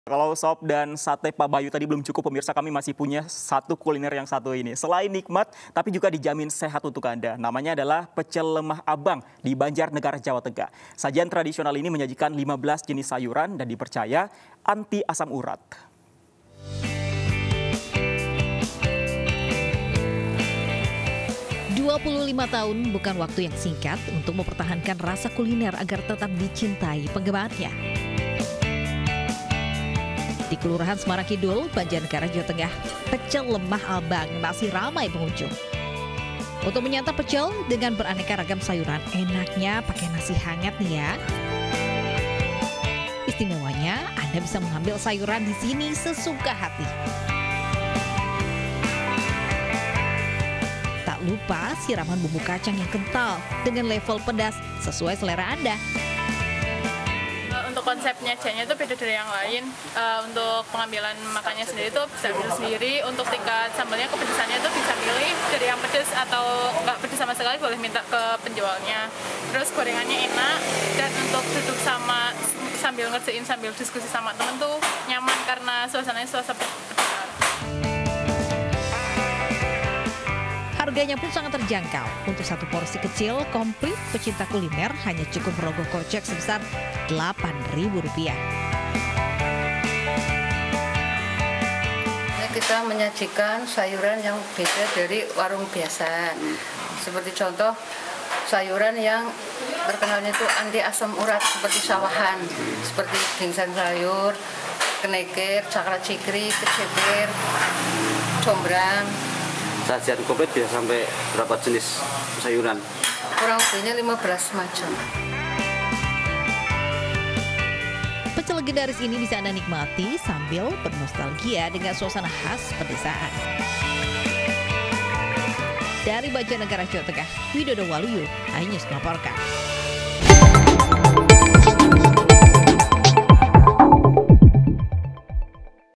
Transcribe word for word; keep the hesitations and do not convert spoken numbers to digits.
Kalau sop dan sate Pak Bayu tadi belum cukup pemirsa, kami masih punya satu kuliner yang satu ini. Selain nikmat, tapi juga dijamin sehat untuk Anda. Namanya adalah pecel lemah abang di Banjarnegara, Jawa Tengah. Sajian tradisional ini menyajikan lima belas jenis sayuran dan dipercaya anti asam urat. dua puluh lima tahun bukan waktu yang singkat untuk mempertahankan rasa kuliner agar tetap dicintai penggemarnya. Di Kelurahan Semarang Kidul, Banjarnegara, Jawa Tengah, pecel lemah abang masih ramai pengunjung. Untuk menyantap pecel dengan beraneka ragam sayuran, enaknya pakai nasi hangat nih ya. Istimewanya, Anda bisa mengambil sayuran di sini sesuka hati. Tak lupa siraman bumbu kacang yang kental dengan level pedas sesuai selera Anda. Untuk konsepnya janya itu beda dari yang lain. Uh, untuk pengambilan makannya sendiri itu bisa pilih sendiri. Untuk tingkat sambalnya kepedesannya itu bisa pilih dari yang pedes atau nggak pedes sama sekali, boleh minta ke penjualnya. Terus gorengannya enak, dan untuk duduk sama sambil ngerjain sambil diskusi sama temen tuh nyaman karena suasananya suasana pedesan. Harganya pun sangat terjangkau. Untuk satu porsi kecil, komplit pecinta kuliner hanya cukup merogoh kocek sebesar delapan ribu rupiah. Kita menyajikan sayuran yang beda dari warung biasa. Seperti contoh, sayuran yang terkenalnya itu anti asam urat seperti sawahan, seperti ginseng sayur, keneker, cakra cikri, kecebir, combrang. Sajian komplit bisa sampai berapa jenis sayuran? Kurang lebihnya lima belas macam. Pecel legendaris ini bisa Anda nikmati sambil bernostalgia dengan suasana khas pedesaan. Dari Banjarnegara, Jawa Tengah, Widodo Waluyo, iNews melaporkan.